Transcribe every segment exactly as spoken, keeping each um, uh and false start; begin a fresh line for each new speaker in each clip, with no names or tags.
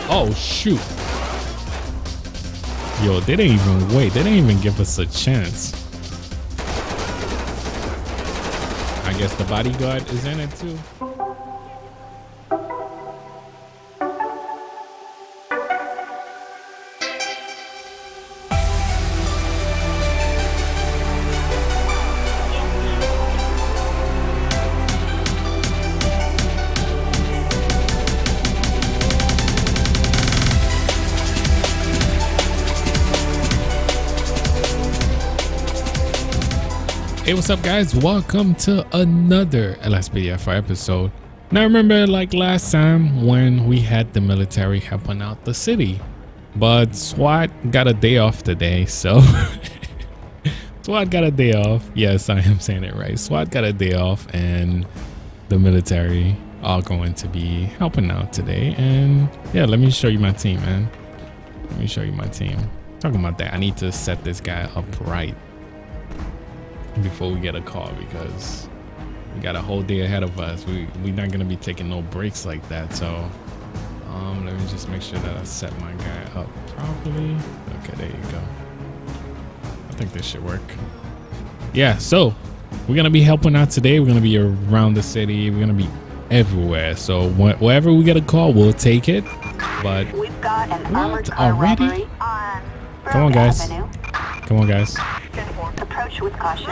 Oh shoot. Yo, they didn't even wait. They didn't even give us a chance. I guess the bodyguard is in it too. Hey, what's up guys? Welcome to another L S P D F episode. Now remember like last time when we had the military helping out the city, but SWAT got a day off today, so SWAT got a day off. Yes, I am saying it right. SWAT got a day off and the military are going to be helping out today. And yeah, let me show you my team, man. Let me show you my team. Talking about that, I need to set this guy up right before we get a call because we got a whole day ahead of us. We we're not gonna be taking no breaks like that. So um let me just make sure that I set my guy up properly. Okay, there you go. I think this should work. Yeah, so we're gonna be helping out today. We're gonna be around the city. We're gonna be everywhere. So wh wherever we get a call, we'll take it. But
we've got an
what?
armored car
Already?
robbery on
Come on, guys.
Avenue.
Come on, guys.
Approach with caution.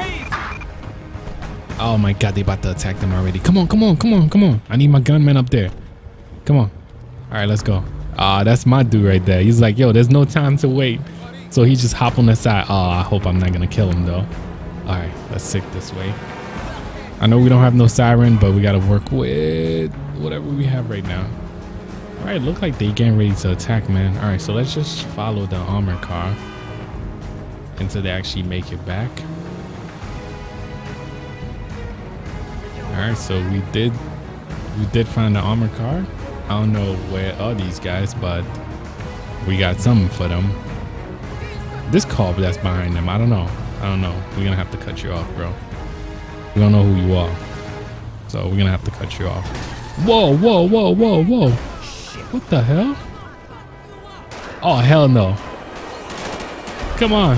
Oh my god, they about to attack them already. Come on, come on, come on, come on. I need my gunman up there. Come on. All right, let's go. Ah, uh, that's my dude right there. He's like, yo, there's no time to wait. So he just hop on the side. Oh, I hope I'm not gonna kill him though. All right, let's stick this way. I know we don't have no siren, but we gotta work with whatever we have right now. All right, look like they getting ready to attack, man. All right, so let's just follow the armored car until they actually make it back. All right, so we did we did find the armored car. I don't know where are these guys, but we got something for them. This car that's behind them, I don't know. I don't know. We're gonna have to cut you off, bro. We don't know who you are, so we're gonna have to cut you off. Whoa, whoa, whoa, whoa, whoa! What the hell? Oh hell no! Come on!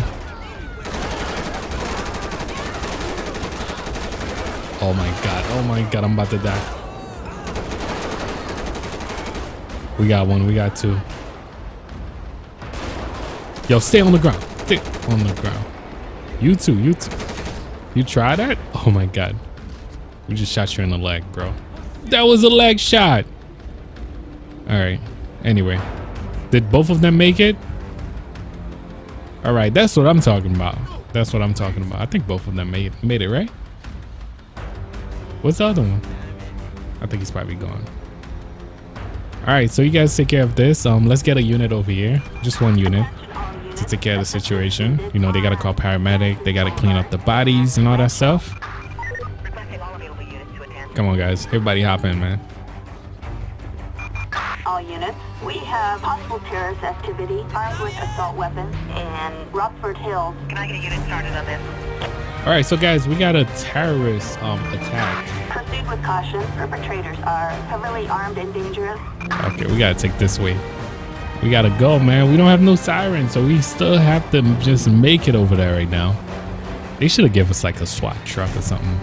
Oh my god, oh my god, I'm about to die. We got one, we got two. Yo, stay on the ground. Stay on the ground. You too, you too. You try that? Oh my god. We just shot you in the leg, bro. That was a leg shot. Alright, anyway. Did both of them make it? Alright, that's what I'm talking about. That's what I'm talking about. I think both of them made, made it, right? What's the other one? I think he's probably gone. All right, so you guys take care of this. Um, let's get a unit over here, just one unit, to take care of the situation. You know, they gotta call paramedic. They gotta clean up the bodies and all that stuff. Come on, guys, everybody hop in, man.
All units, we have possible terrorist activity, armed with assault weapons, in Rockford Hills. Can I get a unit started on this?
All right, so guys, we got a terrorist um attack.
Proceed with caution. Perpetrators are heavily armed and dangerous.
Okay, we gotta take this way. We gotta go, man. We don't have no siren, so we still have to just make it over there right now. They should have given us like a SWAT truck or something.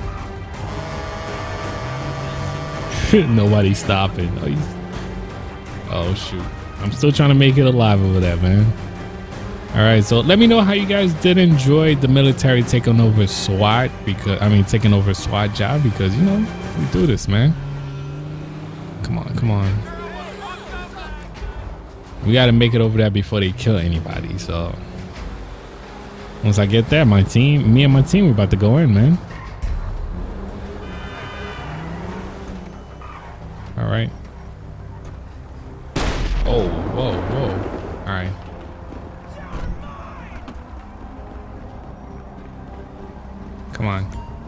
Nobody's stopping. Oh, he's... oh shoot! I'm still trying to make it alive over there, man. All right, so let me know how you guys did enjoy the military taking over SWAT, because I mean taking over SWAT job, because you know we do this, man. Come on, come on. We got to make it over there before they kill anybody. So once I get there, my team, me and my team, we're about to go in, man. All right. Oh, whoa, whoa. All right. Come on.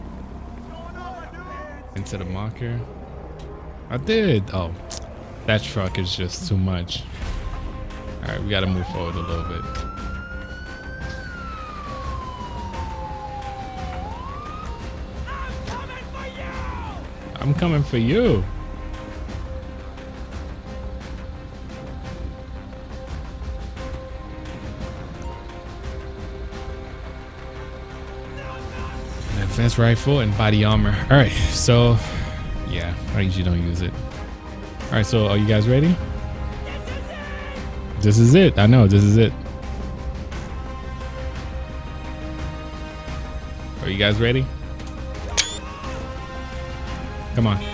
Into the marker. I did. Oh, that truck is just too much. All right, we got to move forward a little bit. I'm coming for you. Defense rifle and body armor. All right, so yeah, I usually don't use it. All right, so are you guys ready? This is it. I know, this is it. Are you guys ready? Come on.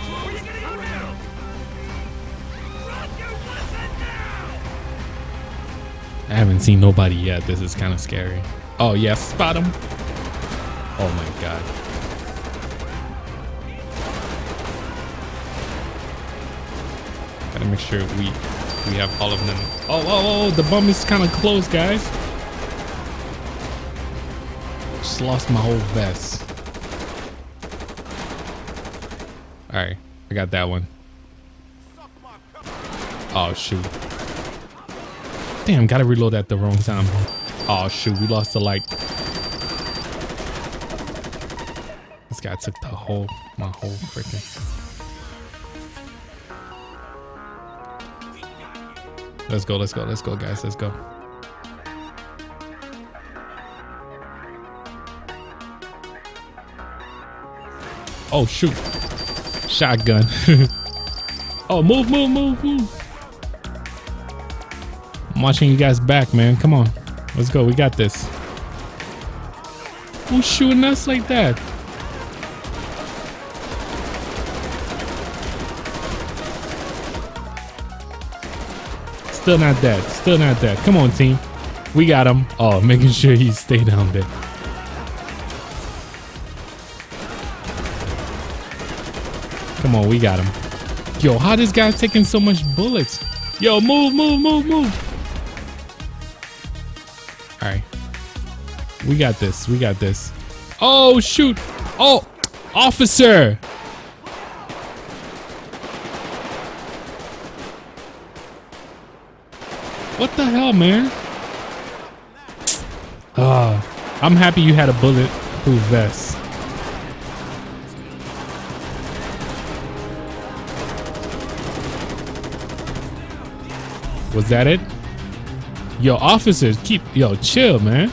I haven't seen nobody yet. This is kind of scary. Oh, yeah, spot him. Oh my God. Gotta make sure we we have all of them. Oh, oh, oh, the bum is kind of close, guys. Just lost my whole vest. All right, I got that one. Oh, shoot. Damn, gotta reload at the wrong time. Oh, shoot, we lost the light. This guy took the whole, my whole freaking. Let's go, let's go, let's go, guys, let's go. Oh, shoot. Shotgun. Oh, move, move, move, move. I'm watching you guys back, man. Come on. Let's go, we got this. Who's shooting us like that? Still not dead. Still not dead. Come on, team. We got him. Oh, making sure he stay down there. Come on, we got him. Yo, how this guy taking so much bullets? Yo, move, move, move, move. All right. We got this. We got this. Oh, shoot. Oh, officer. What the hell, man? Uh, I'm happy you had a bulletproof vest. Was that it? Yo, officers, keep, yo, chill, man.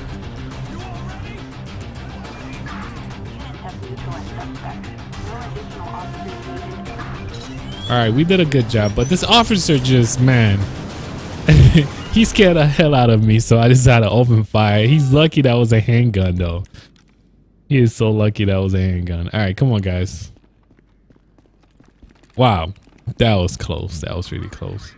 All right, we did a good job, but this officer just, man. He scared the hell out of me, so I decided to open fire. He's lucky that was a handgun, though. He is so lucky that was a handgun. All right, come on, guys. Wow, that was close. That was really close.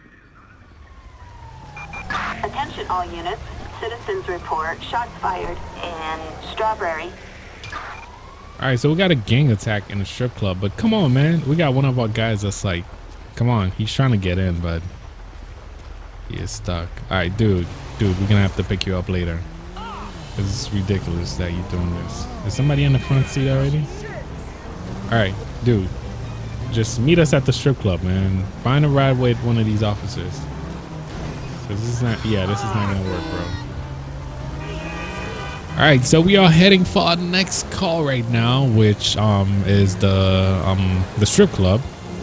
Attention all units. Citizens report shots fired in Strawberry.
All right, so we got a gang attack in a strip club, but come on, man. We got one of our guys that's like, come on. He's trying to get in, but he is stuck. All right, dude, dude, we're gonna have to pick you up later. This is ridiculous that you're doing this. Is somebody in the front seat already? All right, dude, just meet us at the strip club, man. Find a ride with one of these officers. This is not, yeah, this is not gonna work, bro. All right, so we are heading for our next call right now, which um is the um the strip club.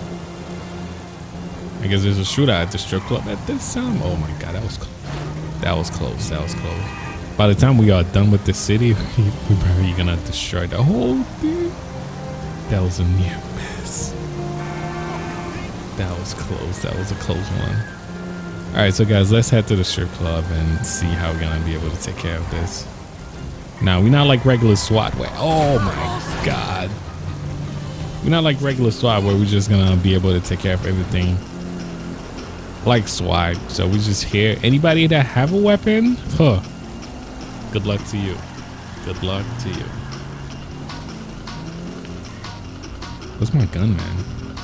I guess there's a shootout at the strip club at this time. Oh my God, that was that was close. That was close. By the time we are done with the city, we're probably gonna destroy the whole thing. That was a near miss. That was close. That was a close one. All right, so guys, let's head to the strip club and see how we're gonna be able to take care of this. Now, we're not like regular SWAT where, oh my God. We're not like regular SWAT where we're just gonna be able to take care of everything like SWAT. So we just here. Anybody that have a weapon, huh? Good luck to you. Good luck to you. Where's my gun, man?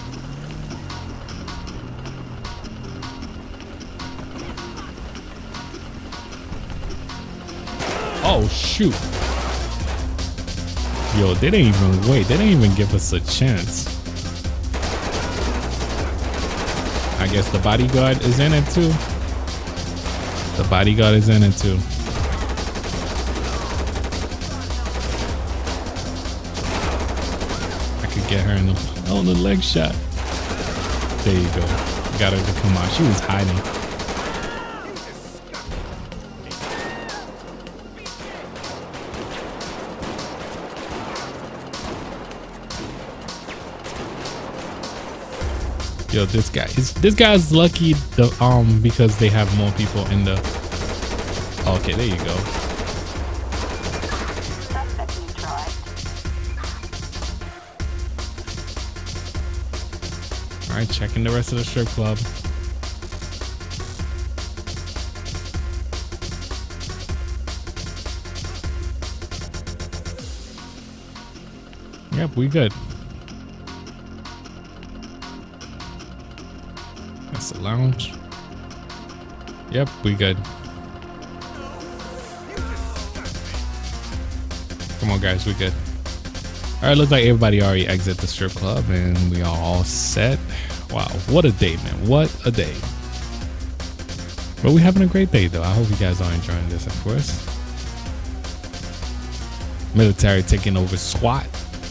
Oh shoot. Yo, they didn't even wait. They didn't even give us a chance. I guess the bodyguard is in it too. The bodyguard is in it too. I could get her in the, oh, the leg shot. There you go. Got her to come out. She was hiding. Yo, this guy is this guy's lucky the um because they have more people in the. Okay, there you go.
Suspect neutralized.
All right, checking the rest of the strip club. Yep, we good. That's the lounge. Yep, we good. Come on, guys, we good. All right, looks like everybody already exited the strip club and we are all set. Wow, what a day, man. What a day. But we're having a great day, though. I hope you guys are enjoying this, of course. Military taking over SWAT.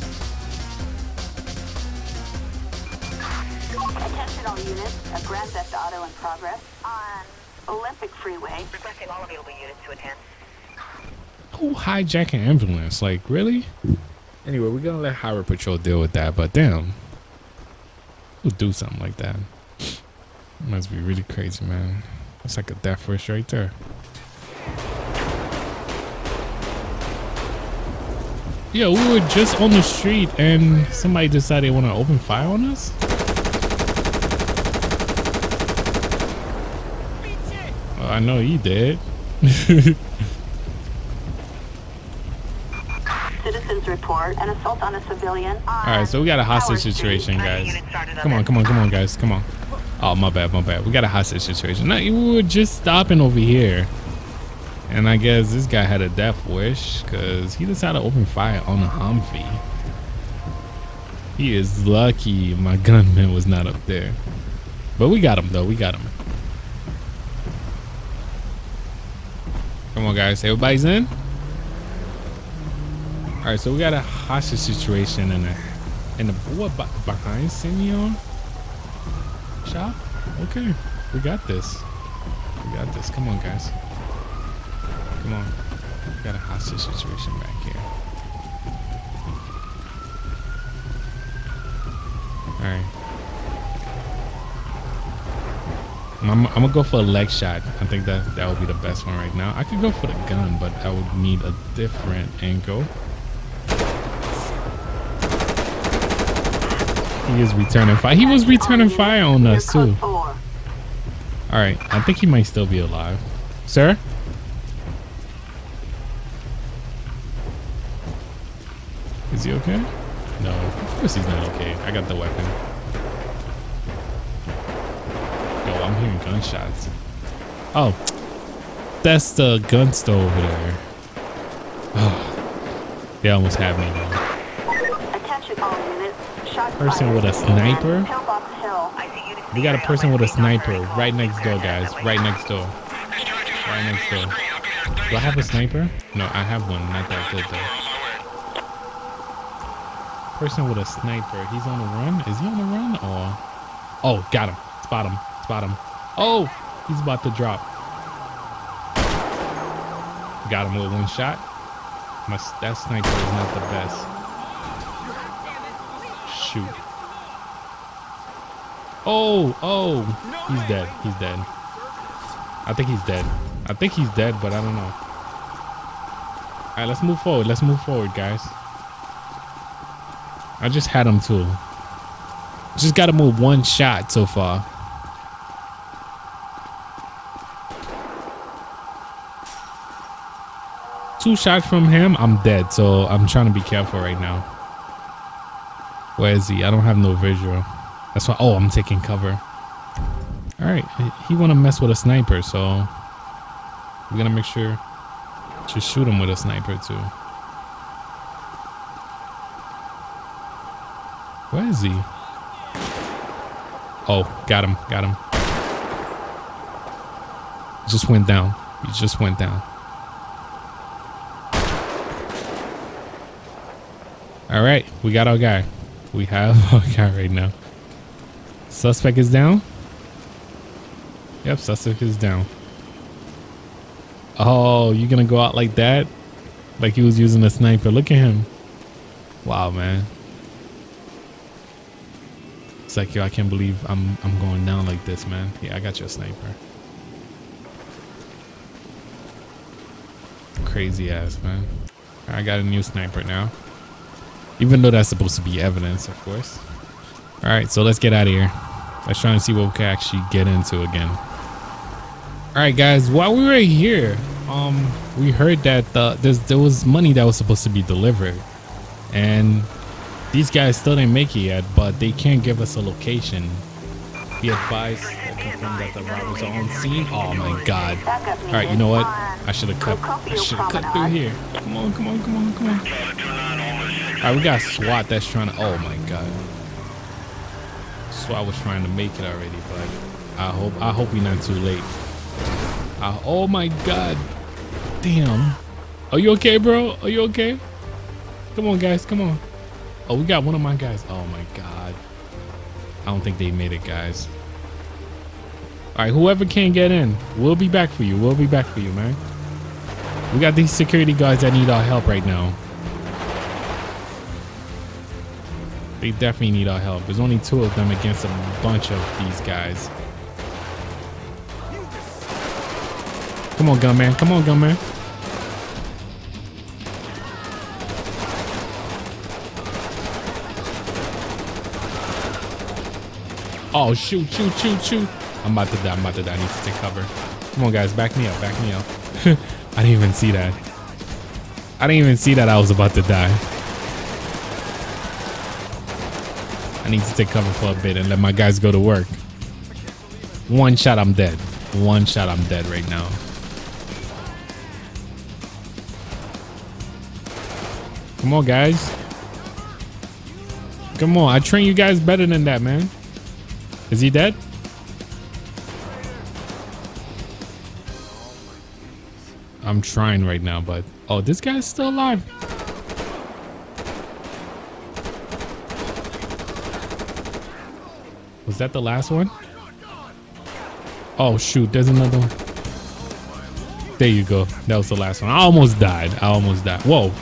Attention all units, a Grand Theft Auto in progress on Olympic Freeway. Requesting all available units to attend.
Who hijacking ambulance? Like, really? Anyway, we're gonna let Highway Patrol deal with that, but damn. Who do something like that? Must be really crazy, man. That's like a death wish right there. Yo, we were just on the street and somebody decided they want to open fire on us? Well, I know he did.
Citizens report an assault on a civilian.
All right, so we got a hostage situation, guys. Come on, come on, come on, guys, come on. Oh, my bad, my bad. We got a hostage situation. Now, we were just stopping over here. And I guess this guy had a death wish because he decided to open fire on a Humvee. He is lucky my gunman was not up there. But we got him, though. We got him. Come on, guys. Everybody's in? All right, so we got a hostage situation in the in the what behind Simeon shop. Okay, we got this. We got this. Come on, guys. Come on. We got a hostage situation back here. All right. I'm, I'm gonna go for a leg shot. I think that that would be the best one right now. I could go for the gun, but I would need a different angle. He is returning fire. He was returning fire on us too. All right, I think he might still be alive. Sir? Is he okay? No, of course he's not okay. I got the weapon. Yo, I'm hearing gunshots. Oh, that's the gun store over there. Oh, they almost had me, bro.
Attention all units.
Person with a sniper? We got a person with a sniper right next door, guys. Right next door. Right next door. Do I have a sniper? No, I have one. Not that good, though. Person with a sniper. He's on the run? Is he on the run? Or... Oh, got him. Spot him. Spot him. Oh, he's about to drop. Got him with one shot. My, that sniper is not the best. Shoot. Oh, oh, he's dead. He's dead. I think he's dead. I think he's dead, but I don't know. All right, let's move forward. Let's move forward, guys. I just had him too. Just got him with one shot so far. Two shots from him, I'm dead. So I'm trying to be careful right now. Where is he? I don't have no visual. That's why. Oh, I'm taking cover. All right. He want to mess with a sniper, so we're gonna make sure to shoot him with a sniper too. Where is he? Oh, got him. Got him. Just went down. He just went down. All right, we got our guy. We have our guy right now. Suspect is down. Yep, suspect is down. Oh, you gonna go out like that? Like he was using a sniper. Look at him. Wow, man. It's like, yo, I can't believe I'm I'm going down like this, man. Yeah, I got your sniper. Crazy ass, man. I got a new sniper now. Even though that's supposed to be evidence, of course. All right, so let's get out of here. Let's try and see what we can actually get into again. All right, guys, while we were here, um, we heard that uh, there's, there was money that was supposed to be delivered. And these guys still didn't make it yet, but they can't give us a location. Be advised or confirm that the robbers are on scene. Oh my God. All right, you know what? I should have cut, I should have cut through here. Come on, come on, come on, come on. All right, we got SWAT that's trying to, oh my God. SWAT was trying to make it already, but I hope, I hope we're not too late. I, oh my God. Damn. Are you okay, bro? Are you okay? Come on, guys, come on. Oh, we got one of my guys. Oh my God. I don't think they made it, guys. All right, whoever can get in, we'll be back for you. We'll be back for you, man. We got these security guards that need our help right now. They definitely need our help. There's only two of them against a bunch of these guys. Come on, gunman. Come on, gunman. Oh, shoot, shoot, shoot, shoot. I'm about to die. I'm about to die. I need to take cover. Come on, guys. Back me up. Back me up. I didn't even see that. I didn't even see that I was about to die. I need to take cover for a bit and let my guys go to work. One shot, I'm dead. One shot, I'm dead right now. Come on, guys. Come on. I train you guys better than that, man. Is he dead? I'm trying right now, but oh, this guy's still alive. Was that the last one? Oh shoot, there's another one. There you go. That was the last one. I almost died. I almost died. Whoa.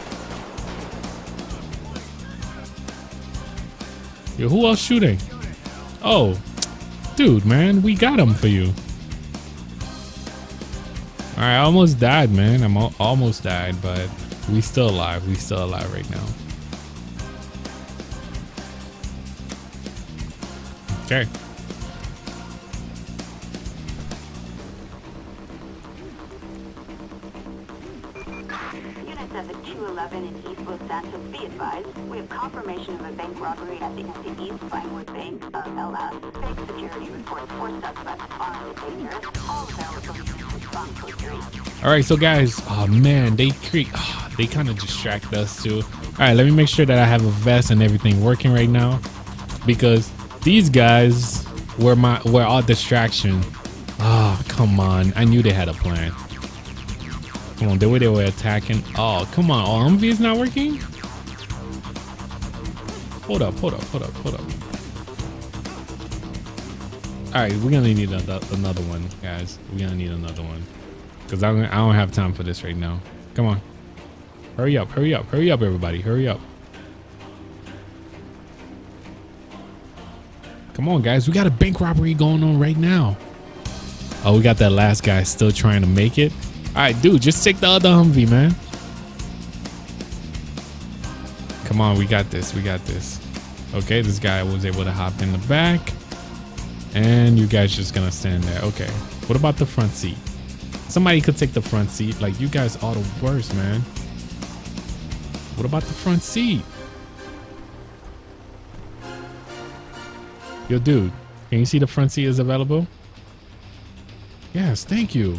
Yo, who else shooting? Oh, dude, man, we got him for you. All right, I almost died, man. I'm al almost died, but we still alive. We still alive right now. Okay.
Unit seven two eleven in East Los Santos, be advised. We have confirmation of a bank robbery at the East Vinewood Bank of L S. Bank security reports four suspects armed dangers. All available to respond quickly.
All right, so guys, oh man, they create, oh, they kind of distract us too. All right, let me make sure that I have a vest and everything working right now, because these guys were my were our distraction. Oh, come on, I knew they had a plan. Come on, the way they were attacking. Oh, come on, R M V is not working. Hold up, hold up, hold up, hold up. All right, we're gonna need another another one, guys. We're gonna need another one. Because I don't, I don't have time for this right now. Come on. Hurry up, hurry up, hurry up, everybody. Hurry up. Come on, guys. We got a bank robbery going on right now. Oh, we got that last guy still trying to make it. All right, dude, just take the other Humvee, man. Come on, we got this. We got this. Okay, this guy was able to hop in the back. And you guys just gonna stand there. Okay. What about the front seat? Somebody could take the front seat. Like, you guys are the worst, man. What about the front seat? Yo, dude, can you see the front seat is available? Yes, thank you.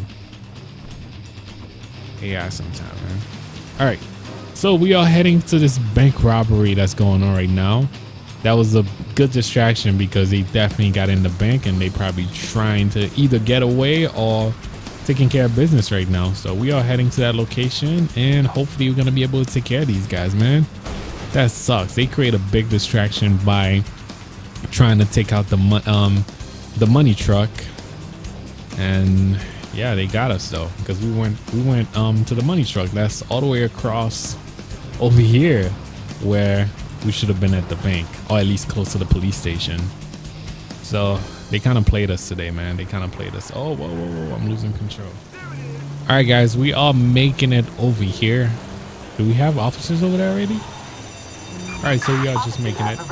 Yeah, sometime, man. All right. So we are heading to this bank robbery that's going on right now. That was a good distraction because they definitely got in the bank and they probably trying to either get away or taking care of business right now. So we are heading to that location and hopefully we're going to be able to take care of these guys, man. That sucks. They create a big distraction by trying to take out the um the money truck, and yeah, they got us though, because we went we went um to the money truck that's all the way across over here where we should have been at the bank, or at least close to the police station. So they kind of played us today, man. They kind of played us. Oh, whoa, whoa, whoa, I'm losing control. All right, guys, we are making it over here. Do we have officers over there already? All right, so we are just making it.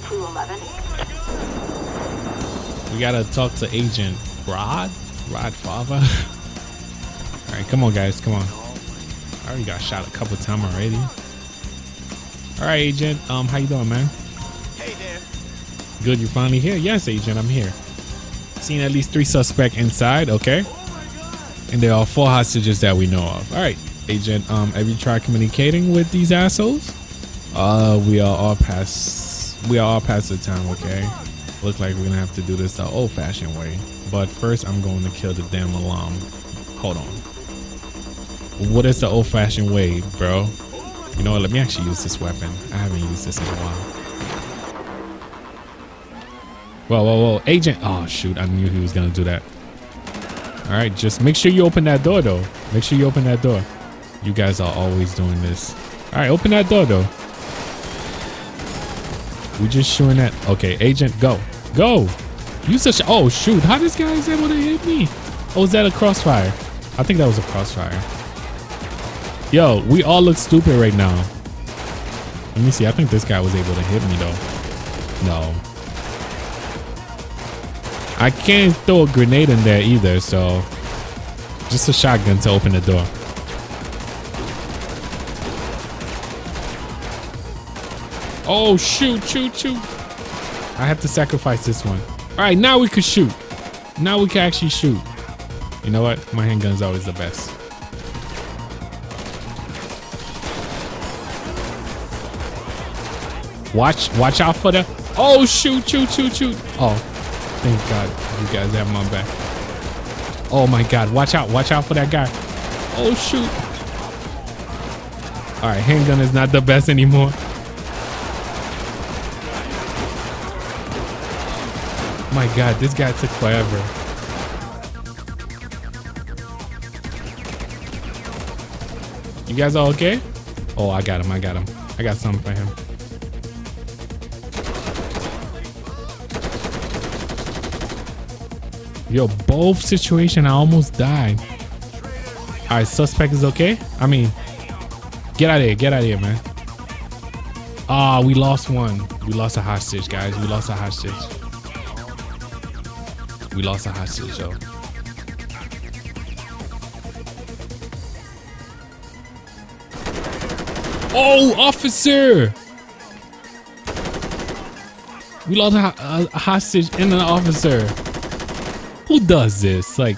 We gotta talk to Agent Rod, Rod Father. All right, come on, guys, come on. I already got shot a couple times already. All right, Agent, um, how you doing, man?
Hey there.
Good, you finally here? Yes, Agent, I'm here. Seen at least three suspects inside, okay? And there are four hostages that we know of. All right, Agent, um, have you tried communicating with these assholes? Uh, we are all past, we are all past the time, okay? Look like we're gonna have to do this the old-fashioned way. But first, I'm going to kill the damn alarm. Hold on. What is the old-fashioned way, bro? You know what? Let me actually use this weapon. I haven't used this in a while. Whoa, whoa, whoa. Agent. Oh, shoot. I knew he was going to do that. All right. Just make sure you open that door, though. Make sure you open that door. You guys are always doing this. All right. Open that door, though. We just shooting that. Okay. Agent, go. Go. You such. Oh, shoot. How this guy is able to hit me? Oh, is that a crossfire? I think that was a crossfire. Yo, we all look stupid right now. Let me see. I think this guy was able to hit me, though. No. I can't throw a grenade in there either, so just a shotgun to open the door. Oh, shoot, shoot, shoot. I have to sacrifice this one. All right, now we could shoot. Now we can actually shoot. You know what? My handgun is always the best. Watch, watch out for the. Oh, shoot, shoot, shoot, shoot. Oh, thank God you guys have my back. Oh my God, watch out, watch out for that guy. Oh, shoot. All right, handgun is not the best anymore. My God, this guy took forever. You guys all okay? Oh, I got him, I got him. I got something for him. Yo, both situation, I almost died. All right, suspect is okay? I mean, get out of here, get out of here, man. Ah, oh, we lost one. We lost a hostage, guys. We lost a hostage. We lost a hostage, yo. Oh, officer! We lost a, a, a hostage and an officer. Who does this? Like,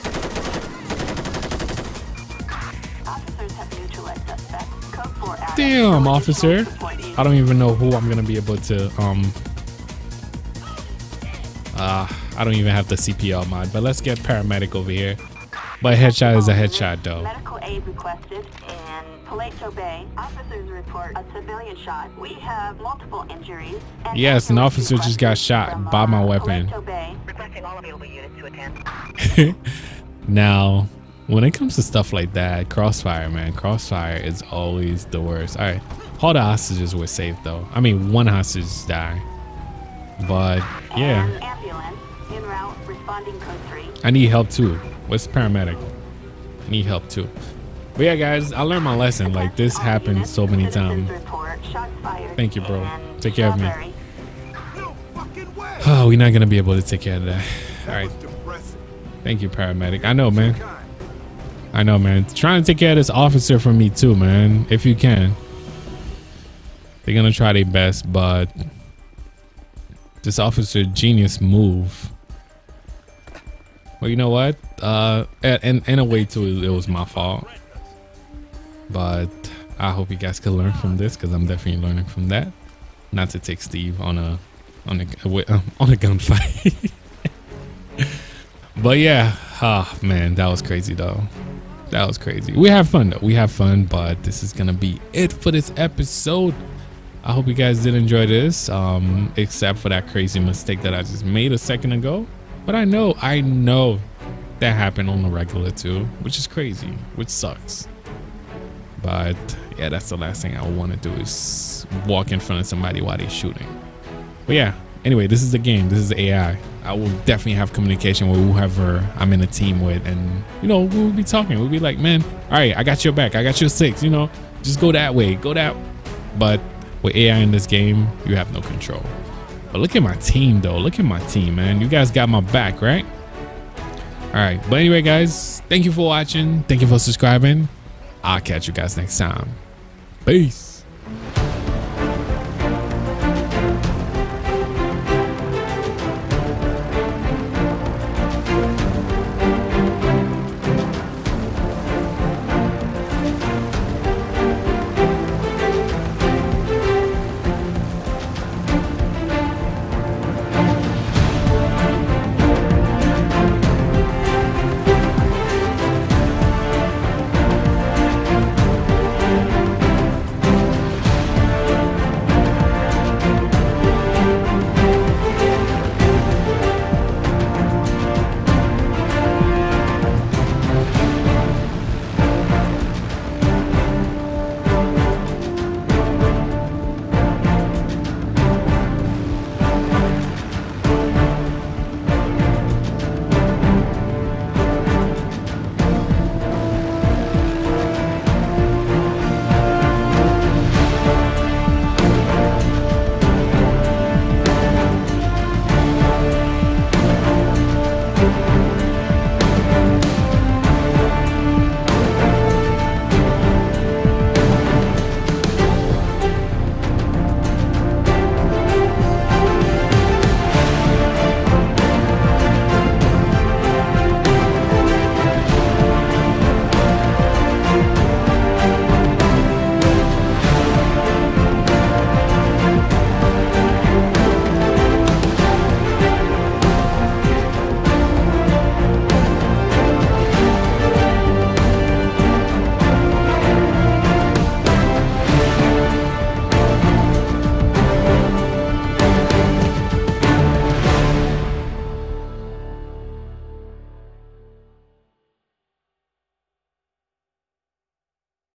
damn, officer. I don't even know who I'm gonna be able to. Um, uh, I don't even have the C P R mod, but let's get paramedic over here. But headshot is a headshot, though.
Medical aid requested in Paleto Bay. Officers report a civilian shot. We have multiple injuries.
Yes, an officer just got shot by my weapon.
Requesting all available units to attend.
Now, when it comes to stuff like that, crossfire, man, crossfire is always the worst. All right, all the hostages were safe, though. I mean, one hostage died, but yeah.
An ambulance en route responding code three.
I need help too. What's paramedic? I need help too. But yeah, guys, I learned my lesson. Like, this happened so many times. Thank you, bro. Take care of me. Oh, we're not gonna be able to take care of that. All right. Thank you, paramedic. I know, man. I know, man. Trying to take care of this officer for me too, man. If you can. They're gonna try their best, but this officer genius move. Well, you know what? Uh, and in a way too, it was my fault. But I hope you guys can learn from this, because I'm definitely learning from that. Not to take Steve on a on a on a gunfight. But yeah, oh man, that was crazy though. That was crazy. We have fun though. We have fun, but this is gonna be it for this episode. I hope you guys did enjoy this, um, except for that crazy mistake that I just made a second ago. But I know, I know that happened on the regular too, which is crazy, which sucks. But yeah, that's the last thing I want to do is walk in front of somebody while they're shooting. But yeah, anyway, this is the game. This is A I. I will definitely have communication with whoever I'm in a team with, and you know, we'll be talking. We'll be like, man, all right, I got your back. I got your six. You know, just go that way, go that. But with A I in this game, you have no control. But look at my team, though. Look at my team, man. You guys got my back, right? All right. But anyway, guys, thank you for watching. Thank you for subscribing. I'll catch you guys next time. Peace.